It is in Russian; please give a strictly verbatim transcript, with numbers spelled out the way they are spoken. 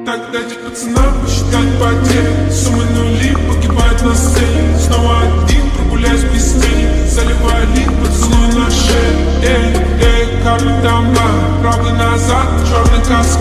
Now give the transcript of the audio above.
Так дайте пацанам посчитать потери. Суммы нули погибают на сцене. Снова один, прогуляюсь без тени. Заливаю лин, поцелуй на шею. Эй, эй, капли дома. Правый назад, черный косой.